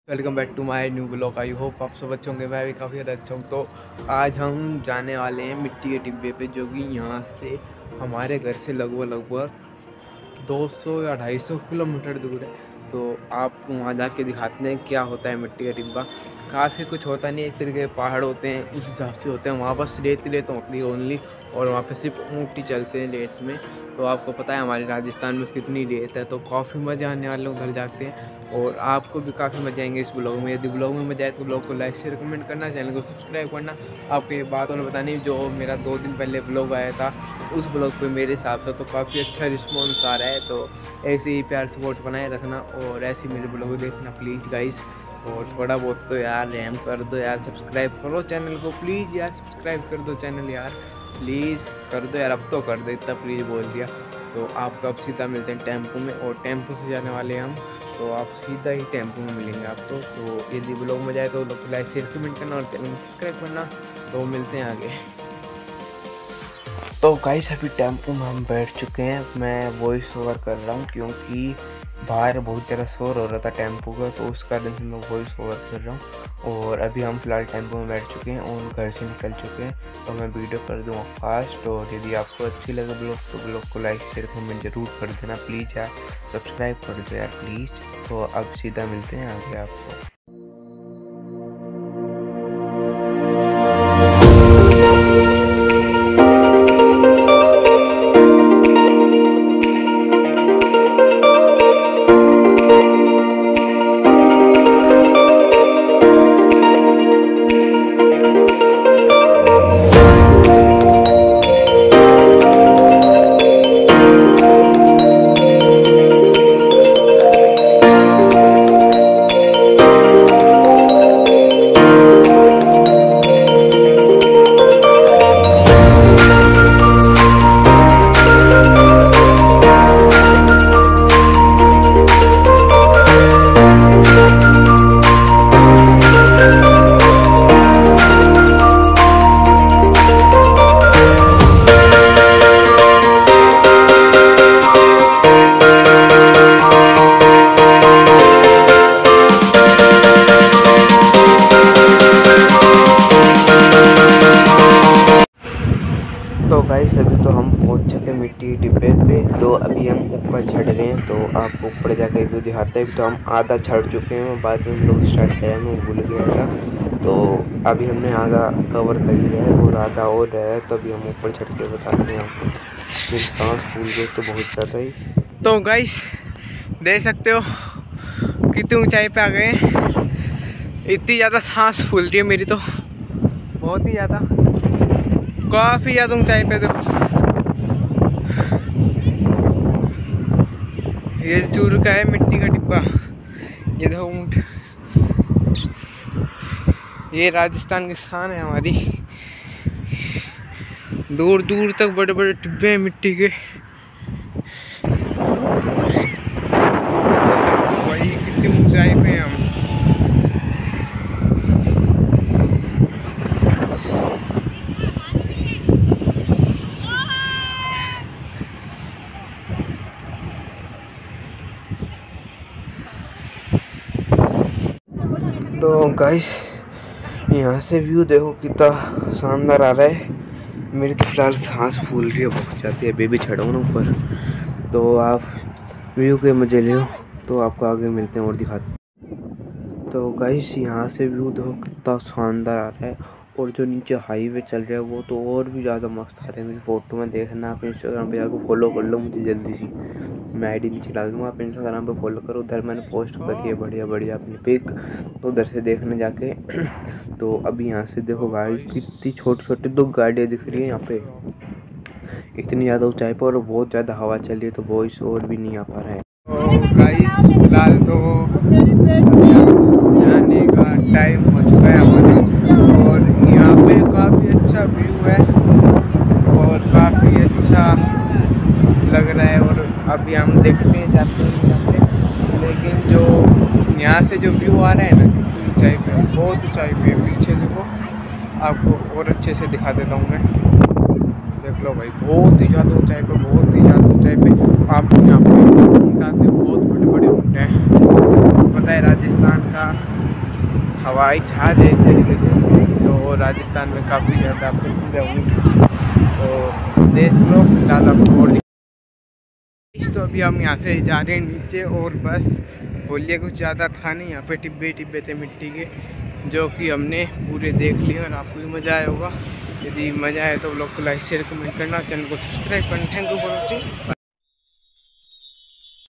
Welcome back to my new blog. I hope आप सब अच्छे होंगे। मैं भी काफ़ी ज़्यादा अच्छा हूँ। तो आज हम जाने वाले हैं मिट्टी के डिब्बे पे, जो कि यहाँ से हमारे घर से लगभग 200 या 250 किलोमीटर दूर है। तो आपको वहाँ जाके दिखाते हैं क्या होता है मिट्टी का डिब्बा। काफ़ी कुछ होता नहीं, एक तरीके के पहाड़ होते हैं, उस हिसाब से होते हैं। वहाँ बस रेत होती है ओनली, और वहाँ पे सिर्फ ऊँट ही चलते हैं रेत में। तो आपको पता है हमारे राजस्थान में कितनी रेत है, तो काफ़ी मज़ा आने वाले लोग घर जाते हैं। और आपको भी काफ़ी मज़ा आएंगे इस ब्लॉग में। यदि ब्लॉग में मज़ा आए तो ब्लॉग को लाइक शेयर कमेंट करना, चैनल को सब्सक्राइब करना। आपको ये बात और बतानी, जो मेरा 2 दिन पहले ब्लॉग आया था, उस ब्लॉग पे मेरे हिसाब से तो काफ़ी अच्छा रिस्पॉन्स आ रहा है। तो ऐसे ही प्यार सपोर्ट बनाए रखना, और ऐसे ही मेरे ब्लॉग को देखना प्लीज़ गाइस। और थोड़ा बहुत तो यार रहम कर दो यार, सब्सक्राइब करो चैनल को प्लीज़ यार, सब्सक्राइब कर दो चैनल यार, प्लीज़ कर दो यार, अब तो कर दो, इतना प्लीज़ बोल दिया। तो आपको अब सीधा मिलते हैं टेम्पो में, और टेम्पो से जाने वाले हैं हम। तो आप सीधा ही टेम्पो में मिलेंगे आपको। तो यदि ब्लॉग में जाए तो लाइक शेयर कमेंट करना और चैनल को सब्सक्राइब करना। तो मिलते हैं आगे। तो गाइस अभी टेम्पो में हम बैठ चुके हैं। मैं वॉइस ओवर कर रहा हूँ क्योंकि बाहर बहुत ज़्यादा शोर हो रहा था टेम्पो का, तो उस कारण से मैं वॉइस ओवर कर रहा हूँ। और अभी हम फिलहाल टेम्पो में बैठ चुके हैं और घर से निकल चुके हैं। तो मैं वीडियो कर दूँगा फास्ट, और यदि आपको अच्छी लगे ब्लॉग तो ब्लॉग को लाइक शेयर कमेंट जरूर कर देना प्लीज़ यार, सब्सक्राइब कर दो यार प्लीज़। तो अब सीधा मिलते हैं आगे आपको। तो गाइस अभी तो हम पहुंच चुके मिट्टी डिब्बे पे। तो अभी हम ऊपर चढ़ रहे हैं, तो आपको ऊपर जाकर व्यू दिखाते हैं। तो हम आधा चढ़ चुके हैं, बाद में हम लोग स्टार्ट करें, मैं भूल गया था। तो अभी हमने आधा कवर कर लिया है और आधा और है, तो अभी हम ऊपर चढ़ के बताते हैं आपको। फिर सांस फूल गए तो बहुत ज़्यादा ही। तो गाइस देख सकते हो कितनी ऊंचाई पे आ गए हैं। इतनी ज़्यादा सांस फूल रही है मेरी, तो बहुत ही ज़्यादा, काफ़ी ज़्यादा ऊंचाई पे। देखो ये चूरू का है मिट्टी का डिब्बा। ये देखो ऊँट, ये राजस्थान की शान है हमारी। दूर दूर तक बड़े बड़े डिब्बे हैं मिट्टी के। भाई कितनी ऊंचाई पे हैं हम। तो गाइस यहाँ से व्यू देखो कितना शानदार आ रहा है। मेरी तो फिलहाल सांस फूल रही है, बहुत जाती है। बेबी चढ़ा हूँ ना ऊपर, तो आप व्यू के मजे ले। तो आपको आगे मिलते हैं और दिखाते हैं। तो गाइस यहाँ से व्यू देखो कितना शानदार आ रहा है, और जो नीचे हाईवे चल रहा है वो तो और भी ज़्यादा मस्त आ रहा है। मेरी फ़ोटो में देखना, आप इंस्टाग्राम पे जाकर फॉलो कर लो मुझे जल्दी सी। मैं आईडी नीचे डाल दूँगा, आप इंस्टाग्राम पे फॉलो करो, उधर मैंने पोस्ट करी है बढ़िया बढ़िया अपनी पिक, तो उधर से देखने जाके। तो अभी यहाँ से देखो भाई कितनी छोटी छोटी 2 गाड़ियाँ दिख रही है यहाँ पे, इतनी ज़्यादा ऊंचाई पर, और बहुत ज़्यादा हवा चल रही है, तो वॉइस और भी नहीं आ पा रहा है। तो गाइस फिलहाल तो जाने का टाइम हो चुका है हमारा, और यहाँ पे काफ़ी अच्छा व्यू है और काफ़ी अच्छा लग रहा है। और अभी हम देखते हैं जाते हैं यहाँ पे, लेकिन जो यहाँ से जो व्यू आ रहा है ना, कितनी ऊंचाई पे, बहुत ऊंचाई पे। पीछे देखो, आपको और अच्छे से दिखा देता हूँ मैं। देख लो भाई, बहुत ही ज़्यादा ऊंचाई पे, बहुत ही ज़्यादा ऊंचाई पे। आप यहाँ पे ऊँट आते हैं, बहुत बड़े बड़े ऊँट हैं। पता है राजस्थान का हवाई जहाज है एक तरीके से, जो राजस्थान में काफ़ी ज़्यादा प्रसिद्ध है ऊँट। तो देख लो फिलहाल आपको और तो अभी हम यहाँ से जा रहे हैं नीचे, और बस बोलिए कुछ ज़्यादा था नहीं, यहाँ पे टिब्बे टिब्बे थे मिट्टी के, जो कि हमने पूरे देख लिए और आपको भी मज़ा आया होगा। यदि मज़ा आया तो ब्लॉग को लाइक शेयर कमेंट करना, चैनल को सब्सक्राइब करना। Thank you for watching.